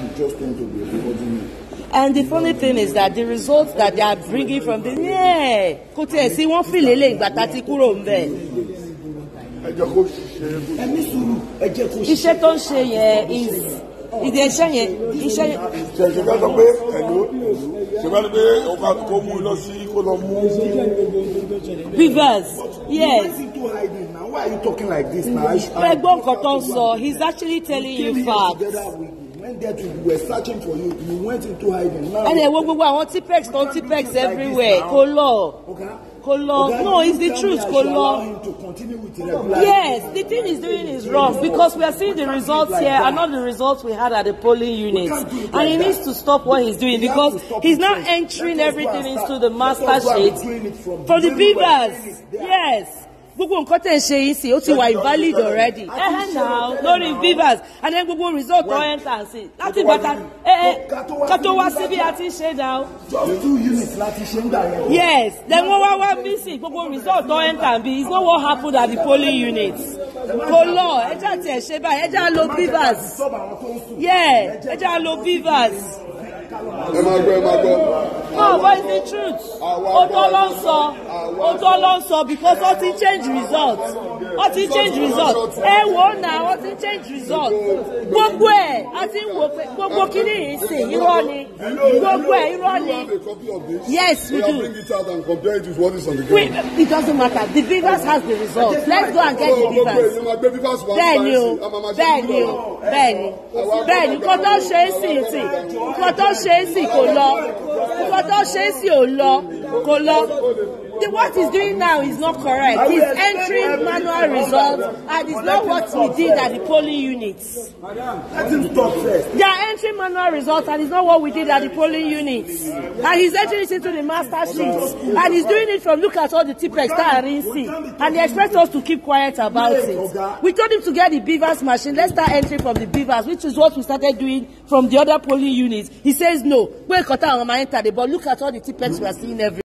just going to be recording me. And the funny thing is that the results that they are bringing from the see one feel iṣẹ́ tó ń ṣe yẹn ìdí ẹ̀ṣẹ́ yẹn iṣẹ́. ṣe bá sọ pé ṣe bá ní pé ọba kò mú lọ sí kó lọ mú. Rivers, yes. Why are you talking like this now? Ẹ̀gbọ́n nǹkan tó ń sọ, he's actually telling you facts. We were searching for you. You went into hiding. Now. And then gbogbo àwọn Tipex everywhere. Kolo. No, it's the truth, Kolo. Yes, the thing he's doing is wrong because we are seeing the results here and not the results we had at the polling units. And he needs to stop what he's doing because he's now entering everything into the master sheet for the beavers. Yes. Gbogbo nǹkan tẹ̀ ń ṣe yìí sí ó ti wà invalid already. Now lórí beavers and then gbogbo result tó enter sí láti gbàtà kátó wá síbi àti ṣe now. Just 2 units láti ṣe ń dà yẹn. Yes, then wọ́n wá missing gbogbo result tó enter bí it's not what happened at the polling units. Kò lọ ẹja tiẹ̀ ṣe báyìí ẹja lo beavers. Yeah, ẹja lo beavers. No, but it's the truth. Odolonso because what he change results. What he change results. What he change results. Gbogbo kini ironi. Yes, we do. Bring it out and compare it with what is on the ground. It doesn't matter. The beavers has the results. Let's go and get the beavers. Bẹ́ẹ̀ni, nǹkan tó ṣe é sí what he's doing now is not correct. He's entering manual results and it's not what he did at the polling units. Let him stop first. They are entering manual results and it's not what we did at the polling units. And he's entering it into the master sheets. And he's doing it from look at all the Tipex that are in C. And they expect us to keep quiet about it. We told him to get the beavers machine. Let's start entering from the beavers, which is what we started doing from the other polling units. He says no. But look at all the Tipex we are seeing every